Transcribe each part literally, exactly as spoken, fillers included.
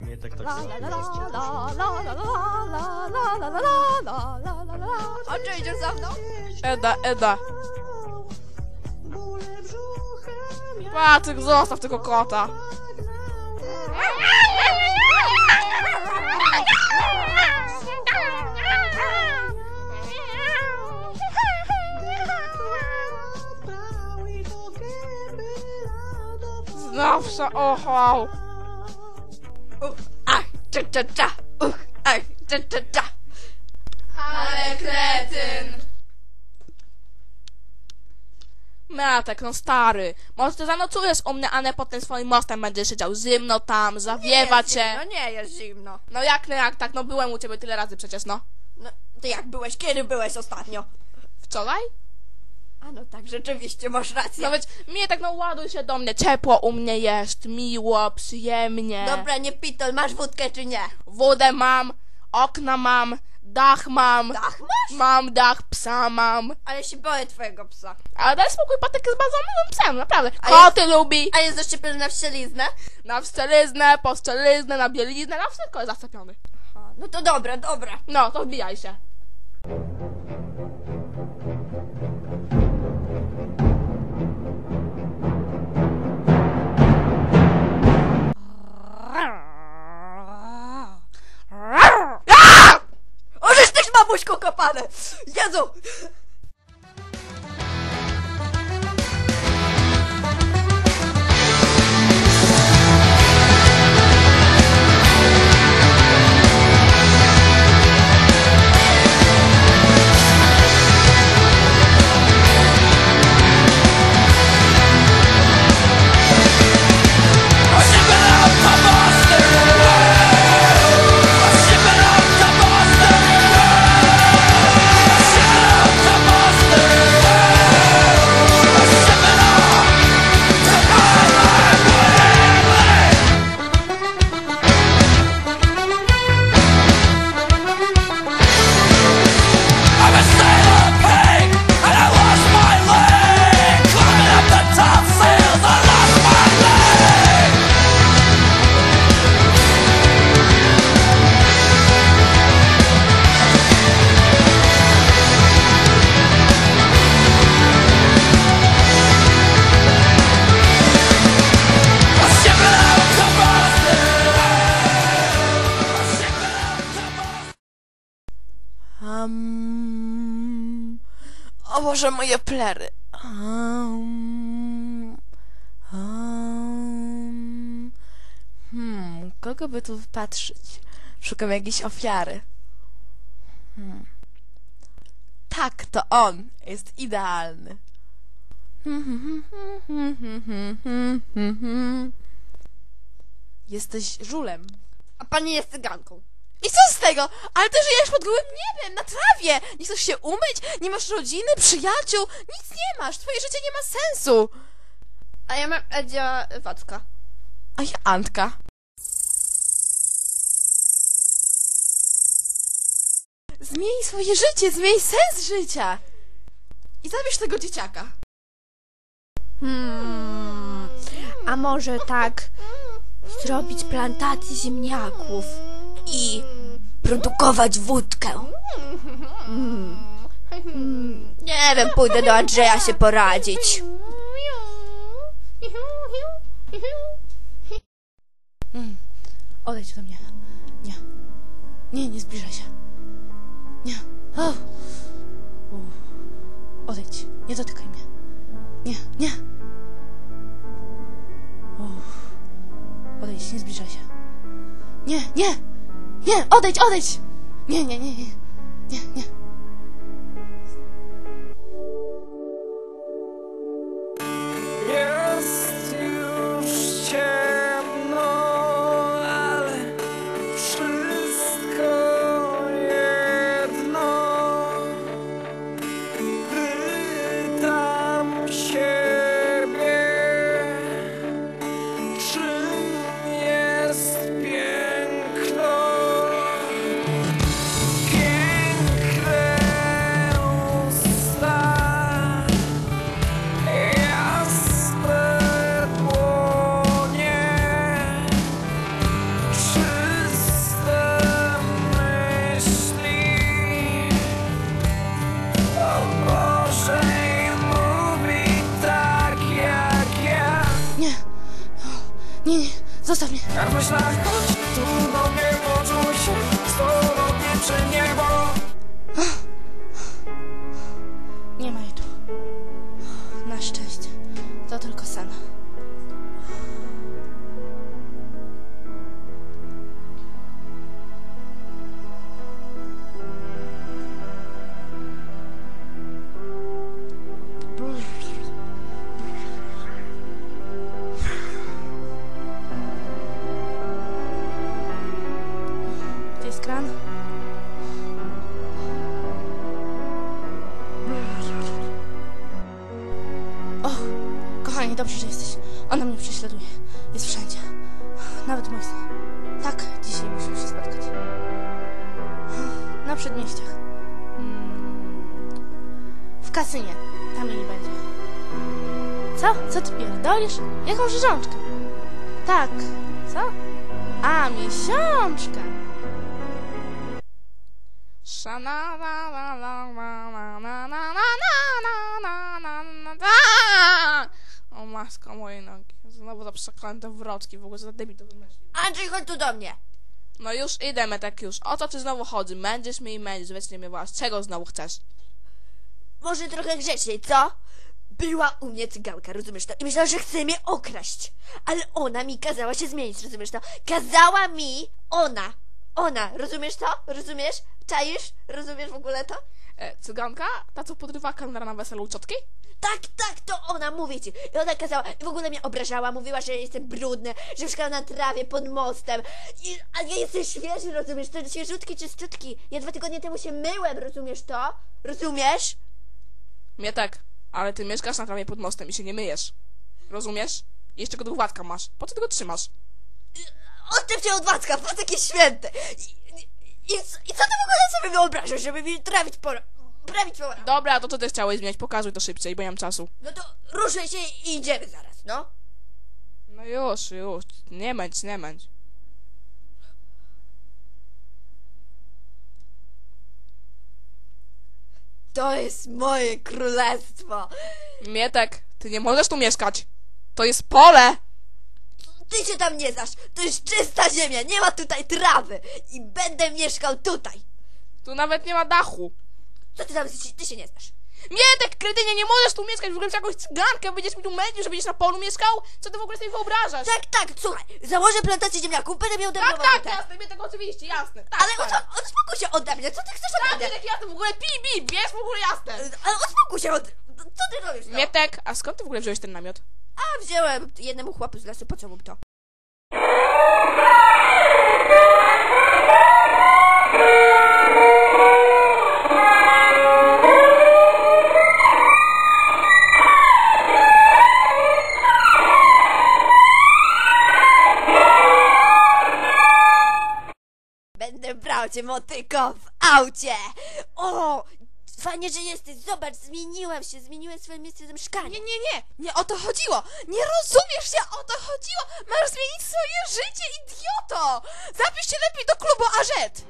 Nie tak tak. A czy idziesz za mną? Eda, Eda. Patryk, zostaw tego kota. Zawsze ochał. Uch, ach, cza, cza, cza. Uch, ach, cza, cza, cza. Ale kretyn. Matek, no stary. Może ty zanocujesz u mnie, a nie pod tym swoim mostem będziesz siedział zimno tam, zawiewa cię. No nie jest zimno. No jak nie jak tak, no byłem u ciebie tyle razy przecież, no. No, ty jak byłeś? Kiedy byłeś ostatnio? Wczoraj? A no tak, rzeczywiście, masz rację. No więc mnie tak, no ładuj się do mnie, ciepło u mnie jest, miło, przyjemnie. Dobra, nie pitol, masz wódkę czy nie? Wodę mam, okna mam, dach mam. Dach masz? Mam dach, psa mam. Ale się boję twojego psa. Ale daj spokój, Patek jest bardzo miłym psem, naprawdę. A Koty lubi. A jest zaszczepiony na wścieliznę? Na wstrzeliznę, po wstrzeliznę, na bieliznę, na wszystko jest zaszczepiony. Aha, no to dobra, dobra. No, to wbijaj się. O, żeś też mamuśko kopane! Jezu! Um, o Boże, moje plery. Um, um, hmm, kogo by tu wpatrzyć? Szukam jakiejś ofiary. Hmm. Tak, to on. Jest idealny. Jesteś żulem. A pani jest cyganką. I co z tego? Ale ty żyjesz pod gołym niebem, na trawie! Nie chcesz się umyć? Nie masz rodziny, przyjaciół? Nic nie masz! Twoje życie nie ma sensu! A ja mam Edzia Wacka. A ja Antka. Zmień swoje życie, zmień sens życia! I zabierz tego dzieciaka. Hmm, a może tak zrobić plantację ziemniaków i produkować wódkę? Hmm. Hmm. Nie wiem, pójdę do Andrzeja się poradzić. Mm. Odejdź do mnie. Nie. Nie, nie zbliżaj się. Nie. O. Uff. Odejdź. Nie dotykaj mnie. Nie, nie. Uff. Odejdź, nie zbliżaj się. Nie, nie. Nie, odejdź, odejdź. Nie, nie, nie, nie. Nie, nie. Jest już ciemno, ale wszystko jedno. Pytam siebie, czym jest piękno. Piękne myślach, chodź tu do mnie, poczuj się z tobą pieprze niebo. Nie ma jej tu. Na szczęście. To tylko sen. Gdzie jest kran? O, kochanie, dobrze, że jesteś. Ona mnie prześladuje. Jest wszędzie. Nawet w moich snach. Tak, dzisiaj musimy się spotkać. Na przedmieściach. Mm, W kasynie. Tam jej nie będzie. Co? Co ty pierdolisz? Jaką rzeżączkę? Tak. Co? A, miesiączka. Szana la la la la la la la la la la la la. O maska mojej nogi. Znowu za przeklęte wrotki. W ogóle za debil to wymyślił. Andrzej, chodź tu do mnie. No już idziemy tak już. O co ty znowu chodzi? Mędzisz mnie i mędzisz. Weź nie mnie was. Czego znowu chcesz? Może trochę grzeczniej, co? Była u mnie cyganka, rozumiesz to? I myślała, że chce mnie okraść. Ale ona mi kazała się zmienić, rozumiesz to? Kazała mi ona. Ona, rozumiesz to? Rozumiesz? Czaisz? Rozumiesz w ogóle to? E, cyganka? Ta co podrywa kelnera na weselu u ciotki? Tak, tak, to ona, mówię ci. I ona kazała, i w ogóle mnie obrażała, mówiła, że jestem brudny, że mieszkam na trawie pod mostem. I, a ja jestem świeży, rozumiesz? To świeżutki, czyściutki. Ja dwa tygodnie temu się myłem, rozumiesz to? Rozumiesz? Mnie tak. Ale ty mieszkasz na trawie pod mostem i się nie myjesz. Rozumiesz? I jeszcze go do Władka masz. Po co ty go trzymasz? Odczep się od Wacka, po takie święte. I, i, i, I co ty w ogóle sobie wyobrażasz, żeby mi trawić pora, prawić pora? Dobra, to co ty chciałeś zmieniać? Pokazuj to szybciej, bo nie mam czasu. No to ruszaj się i idziemy zaraz, no. No już, już. Nie mędź, nie mędź. To jest moje królestwo. Mietek, ty nie możesz tu mieszkać. To jest pole! Ty się tam nie znasz. To jest czysta ziemia, nie ma tutaj trawy. I będę mieszkał tutaj. Tu nawet nie ma dachu. Co ty tam, ty, ty się nie znasz? Mietek, kretynie, nie możesz tu mieszkać. W ogóle jakąś cygankę będziesz mi tu mędził, że będziesz na polu mieszkał? Co ty w ogóle sobie wyobrażasz? Tak, tak, słuchaj. Założę plantację ziemniaków, będę miał tak, darmowe tak, te. jasne, Mietek, oczywiście, jasne. Tak, Ale tak. od, odspokój się ode mnie, co ty chcesz ode Tak, mnie? Mietek, jasne, w ogóle pi, pi, wiesz, w ogóle jasne. Ale odspokój się od... Co ty robisz, no? Mietek, a skąd ty w ogóle wziąłeś ten namiot? A, wziąłem jednemu chłopu z lasu, po co mu to? Będę brał cię, motyko, w aucie! O! Fajnie, że jesteś. Zobacz, zmieniłem się, zmieniłem swoje miejsce zamieszkania. Nie, nie, nie, nie o to chodziło. Nie rozumiesz, nie o to chodziło. Masz zmienić swoje życie, idioto. Zapisz się lepiej do klubu Ażet.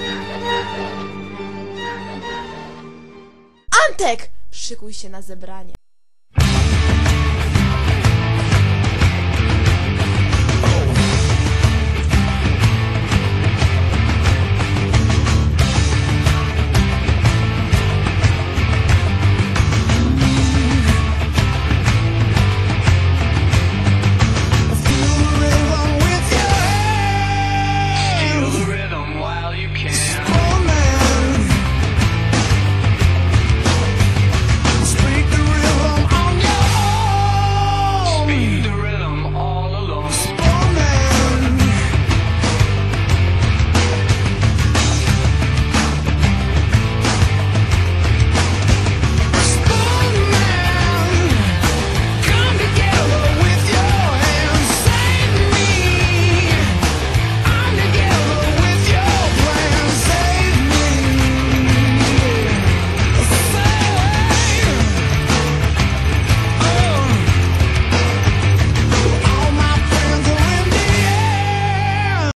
Antek! Szykuj się na zebranie.